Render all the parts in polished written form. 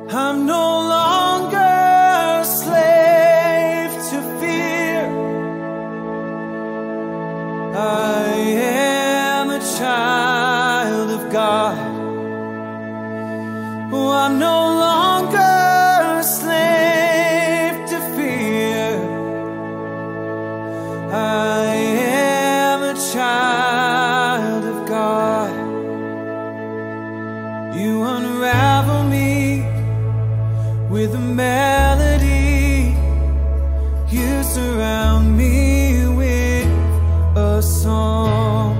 I'm no longer a slave to fear. I am a child of God. Oh, I'm no longer a slave to fear. I am a child of God. You unravel me with a melody. You surround me with a song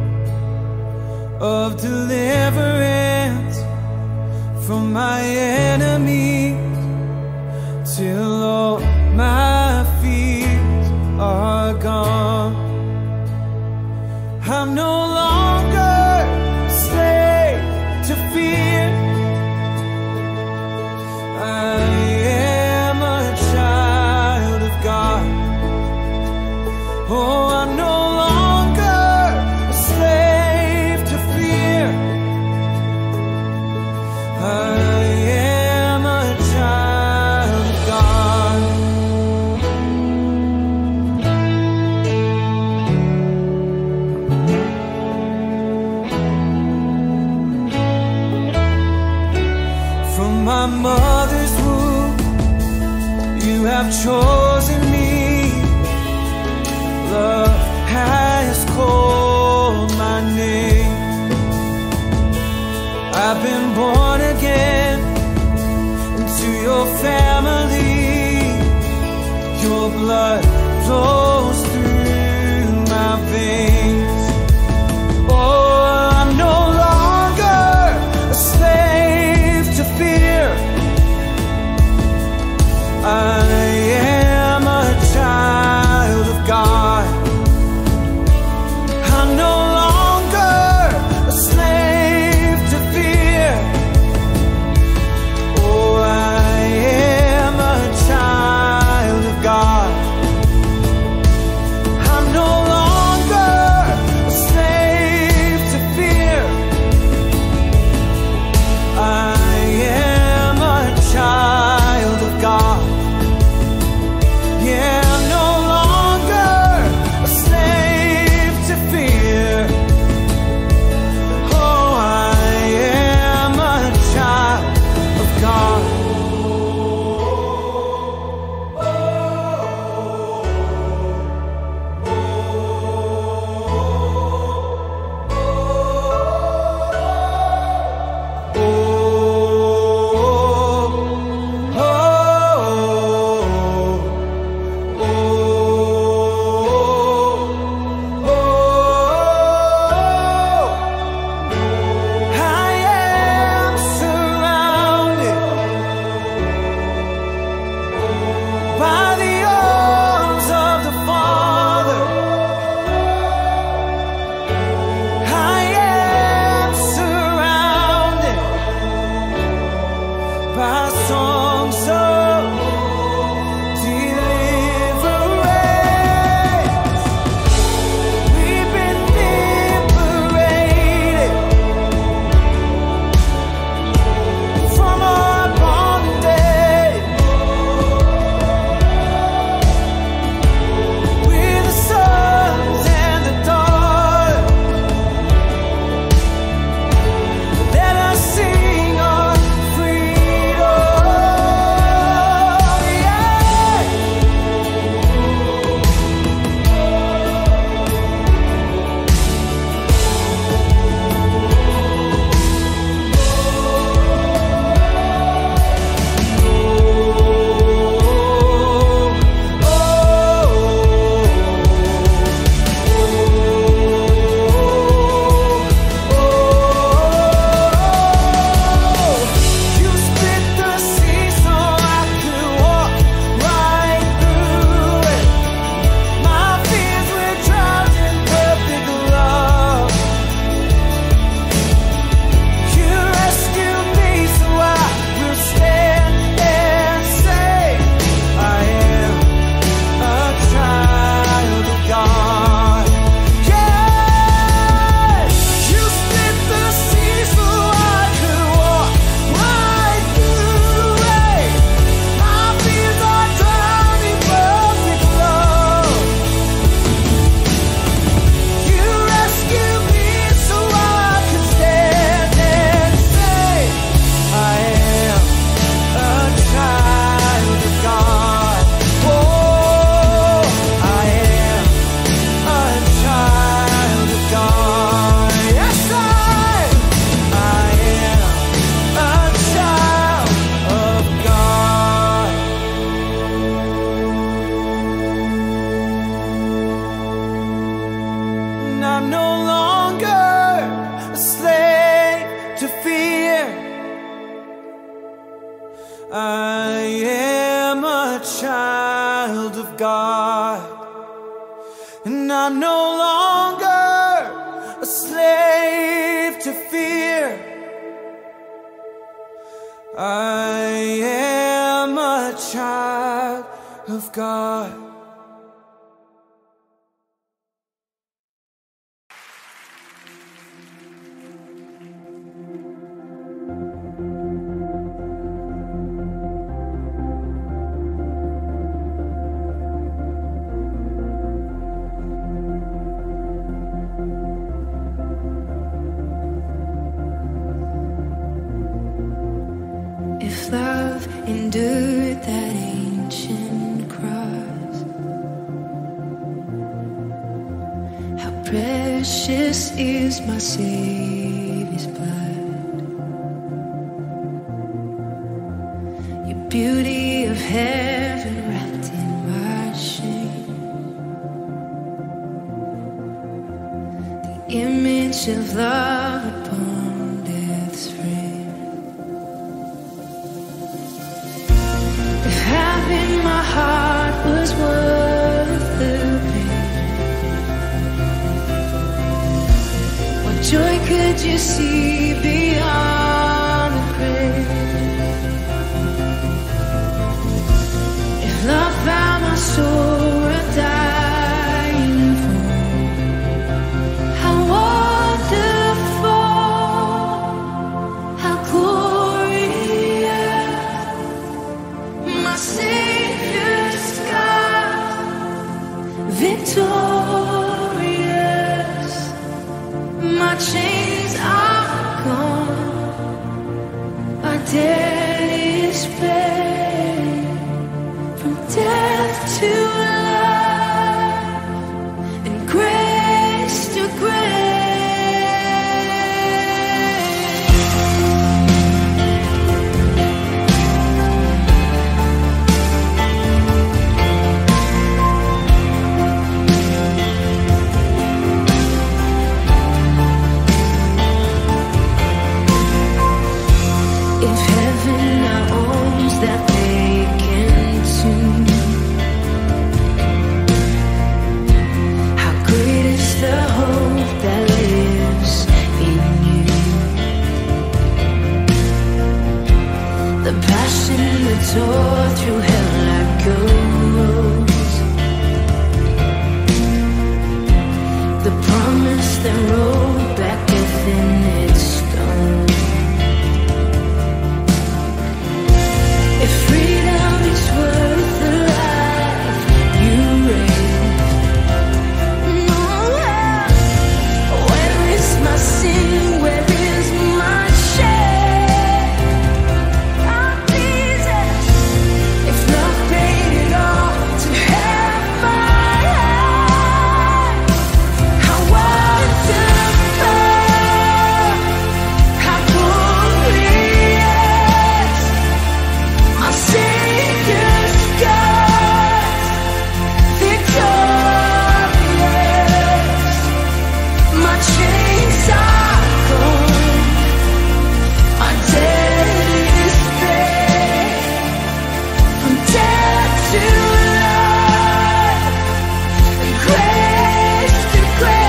of deliverance from my enemy, till all my fears are gone. I'm no longer a slave to fear. I am a child of God. Oh, I'm no longer a slave to fear. I am a child of God. From my mother's womb, you have chosen me. Love has called my name. I've been born again into your family. Your blood flows through my veins. Oh, I'm no longer a slave to fear. I am a I am a child of God. If love endured that ancient cross, how precious is my Savior's blood. Your beauty of heaven wrapped in my shame, the image of love upon death's frame. Having my heart was worth the pain, what joy could you see beyond the grave? If love found my soul worth dying for, how wonderful, how glorious. My Savior's God, victorious. My chains are gone, my debt is paid. From death to life, and grace to grace. If heaven now owns that vacant tomb, how great is the hope that lives in you. The passion that tore through hell like a rose, the promise that rolled back death in its stone. If freedom is worth the life you raised, where is my sin? Where is my shame? Oh, Jesus, if love paid it all to have my life, how wonderful, how glorious. My Savior's God, victorious. My chains are gone, my debt is paid. From death to life, and grace to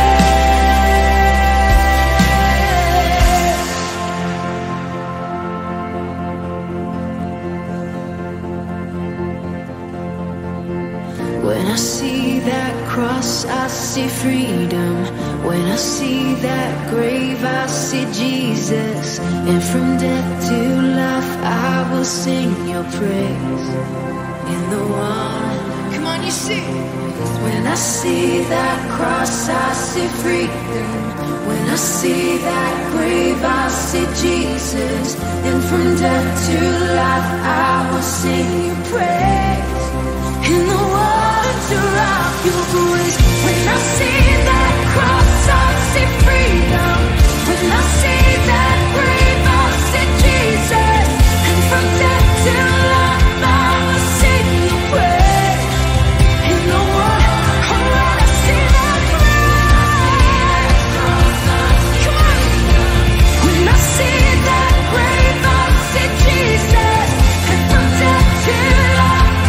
grace. When I see that cross, I see freedom. When I see that grave, I see Jesus. And from death to life, I will sing your praise. In the one, come on, you see. When I see that cross, I see freedom. When I see that grave, I see Jesus. And from death to life, I will sing your praise. In the wonder of your voice. When I see that cross, I see freedom. When I see that grave, I see Jesus. And from death to life, I will sing your praise. In the wonder, when I see that cross, come on. When I see that grave, I see Jesus. And from death to life,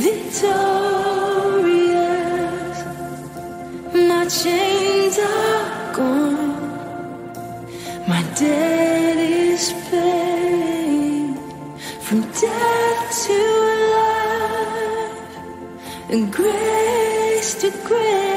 victorious. My chains are gone. My debt is paid. From death to life, and grace to grace.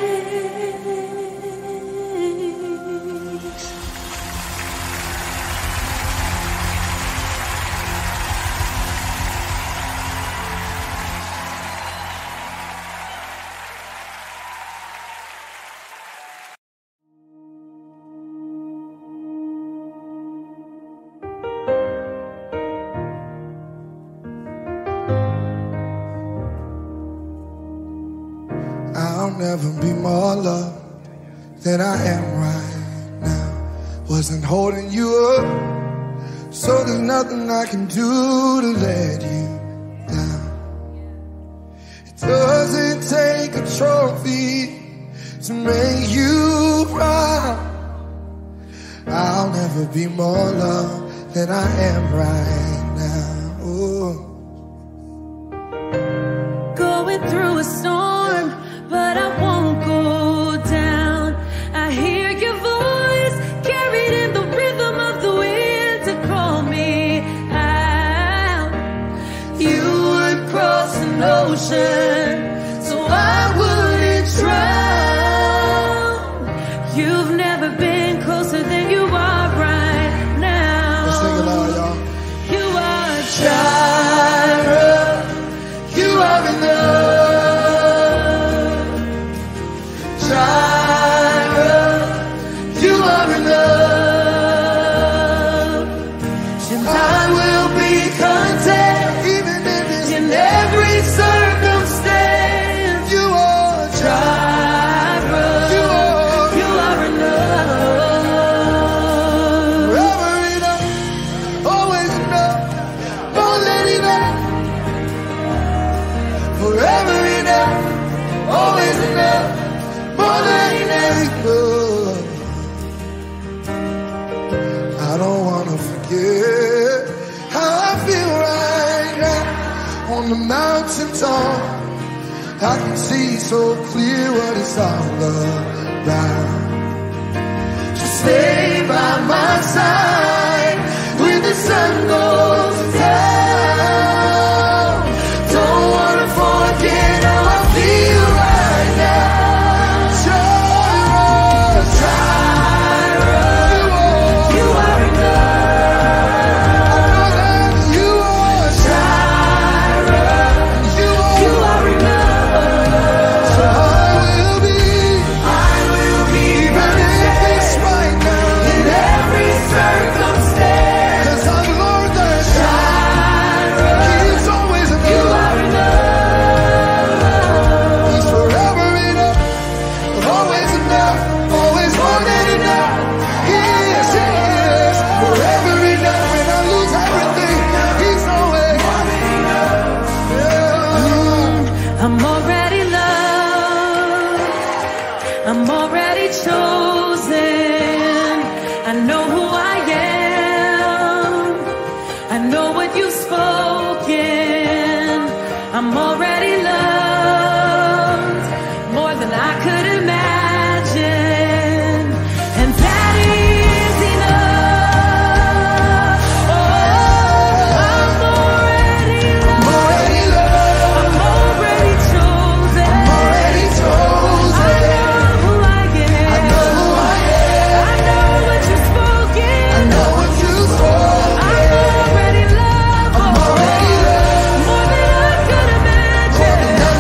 I'll never be more loved than I am right now. Wasn't holding you up, so there's nothing I can do to let you down. It doesn't take a trophy to make you proud. I'll never be more loved than I am right now. Ooh. Going through a storm, but I won't go down. I hear your voice carried in the rhythm of the wind to call me out. You would cross an ocean so I wouldn't drown. You've never been closer than you are right now. Let's sing it loud, y'all. You are Jireh. You are enough. You are enough, And I will be content, even in every circumstance. You are Jireh. You are enough. Forever enough, always enough, more than enough. Forever enough, always enough, more than enough. I don't wanna forget how I feel right now on the mountain top. I can see so clear what it's all about. Just stay by my side when the sun goes down. Don't wanna forget how I feel right now. I'm already chosen. I know who I am. I know what you've spoken. I'm already loved more than I could imagine, and that is enough. Oh, I'm already loved. I'm already chosen. I'm already chosen. I know who I am. I know what you've spoken. I know what you've spoken. I'm already loved. I'm already loved more than I could imagine.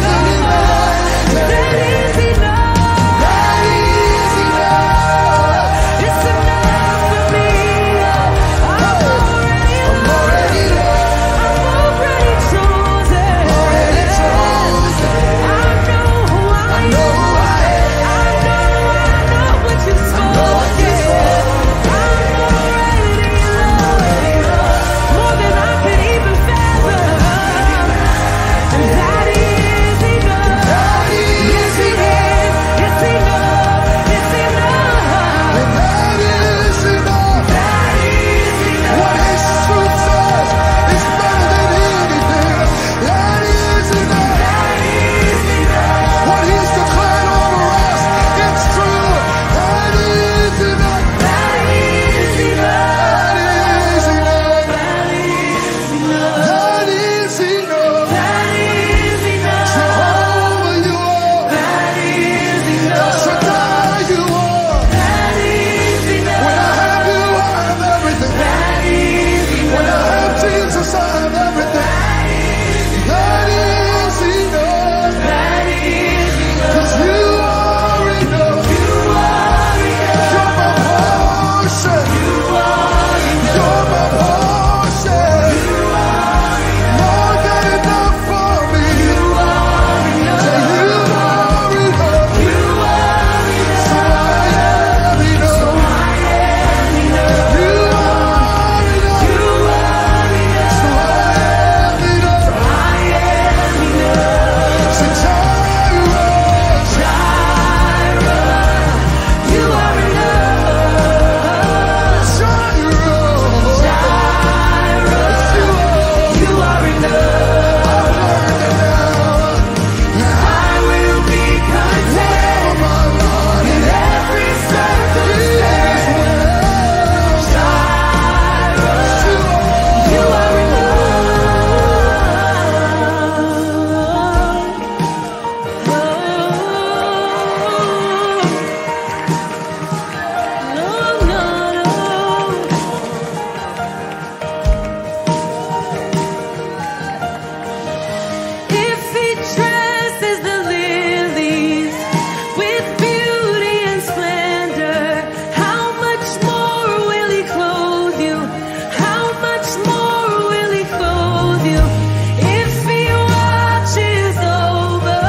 dresses the lilies with beauty and splendor, how much more will He clothe you? How much more will He clothe you? If He watches over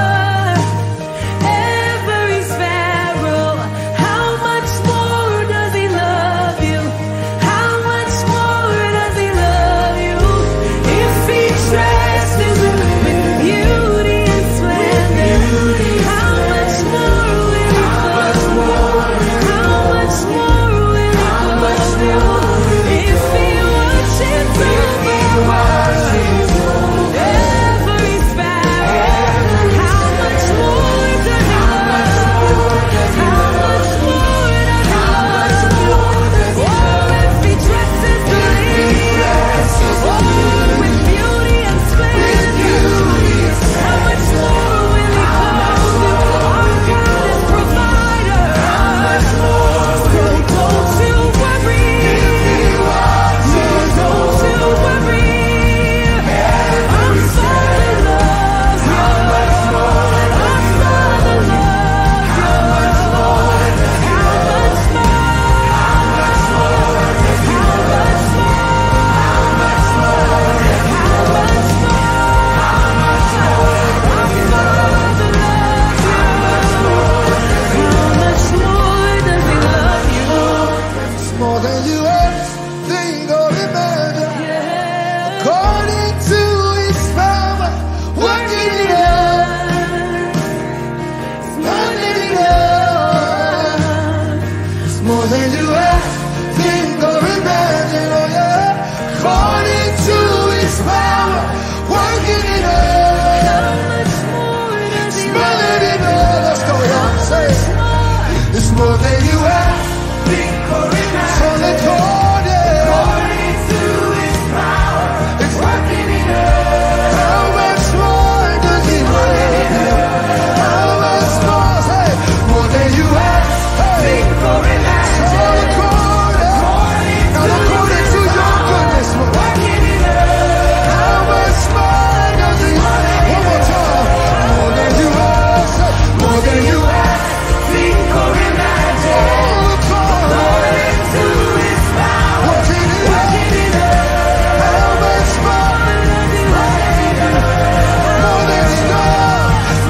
every sparrow, how much more does He love you? How much more does He love you? If He dresses you with beauty and splendor, how much more will He clothe you? How much more will He clothe you? If He watches over every sparrow, how much more does He love you? How much more does He love you? Oh, if He dresses the lilies, oh, with beauty and splendor, how much more will He clothe you? Our God is provider. So don't you worry. So don't you worry. Our Father loves you. Our Father loves you. How much more? How much more? How much more? Our Father loves you. How much more does He love you? It's more than you ever think or imagine. According to His power, working it out, working it out. It's more than you ever think or imagine. Oh yeah, according to His power, working it out. How much more does He More love than you? you ever. Let's go, y'all. Say it. It's more than you ever think or imagine. So let's go, yeah. According to His power, it's working it out. How much more does He love you? How much more? Say, more than you ever think or imagine. So according, not according to your goodness, but working it out. How much more does He love you? One more time. More than you ever, say, more than you ever think or imagine. All according to His power, working it out. How much more does He love you? More than enough.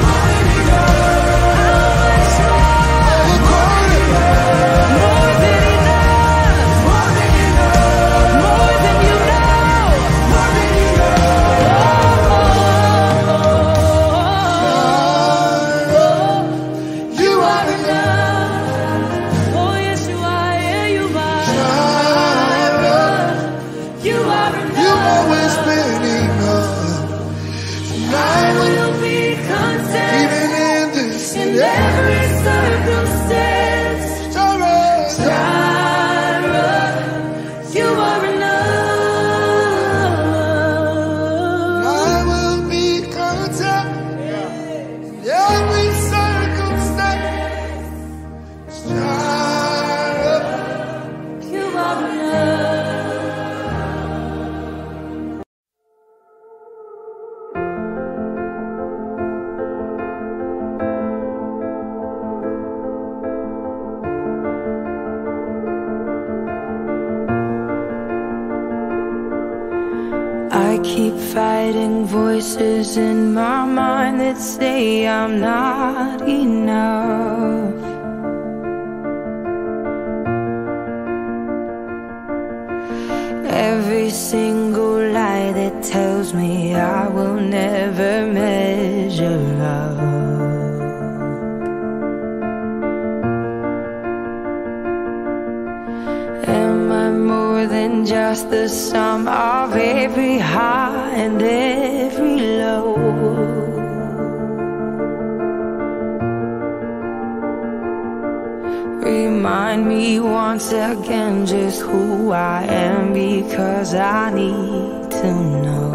All according. More than enough. More than you know. You are enough. Oh, yes, you are. Yeah, you are. You are enough. You've always been enough. And I I will, will be content even in this in every circumstance. Jireh, Jireh, you are enough. I will be content in every circumstance. Jireh. You are enough. I keep fighting voices in my mind that say I'm not enough. Every single lie that tells me I will never measure up. Am I more than just the sum of every high and every low? Remind me once again just who I am, because I need to know.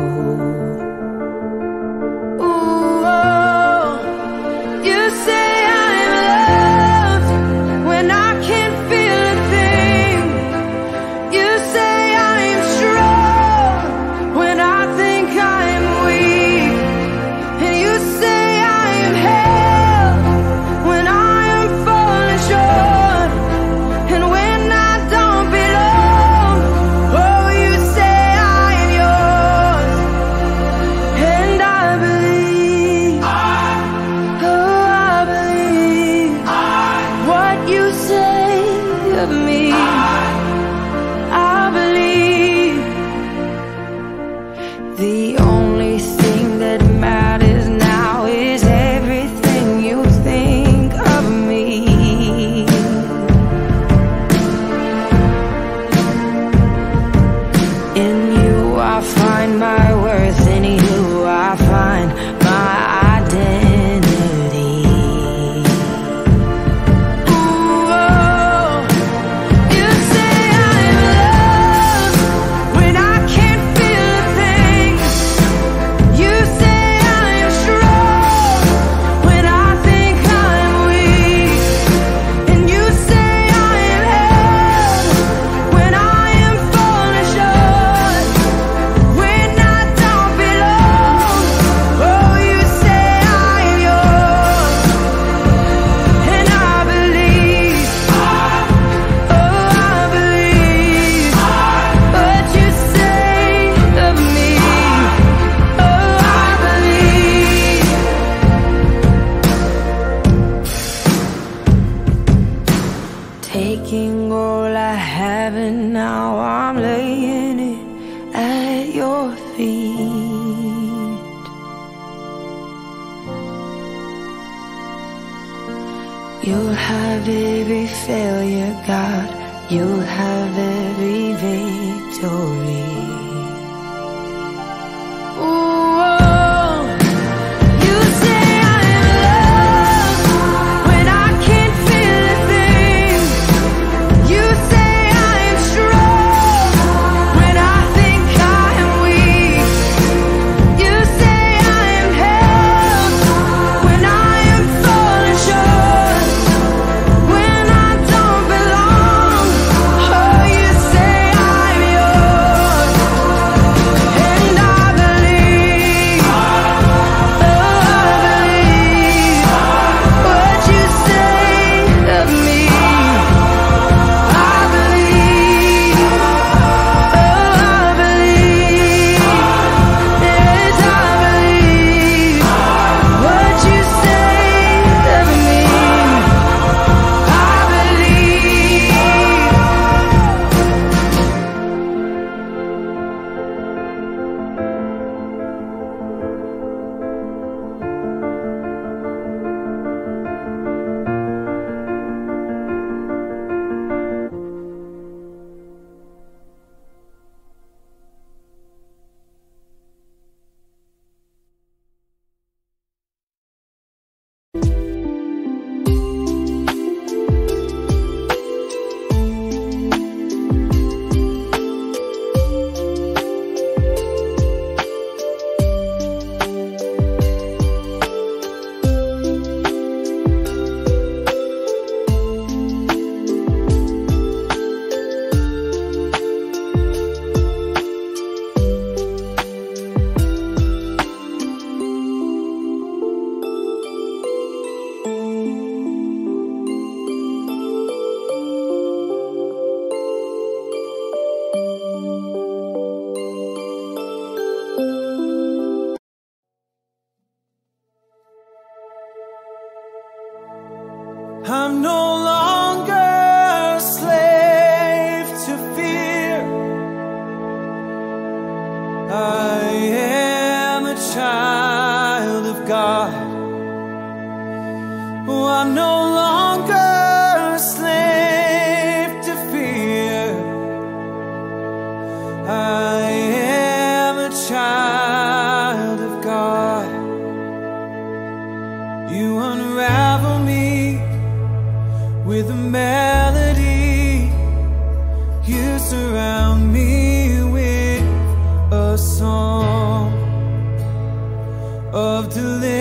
Ooh, oh, you say I'm loved when I can't feel a thing. You say I'm strong when I think I'm weak. And you say taking all I have and now I'm laying it at your feet. You'll have every failure, God. You'll have every victory. I'm no longer a slave to fear. I am a child of God. Oh, I'm no longer a slave to fear. I am a child of God. You unravel me with a melody. You surround me with a song of deliverance.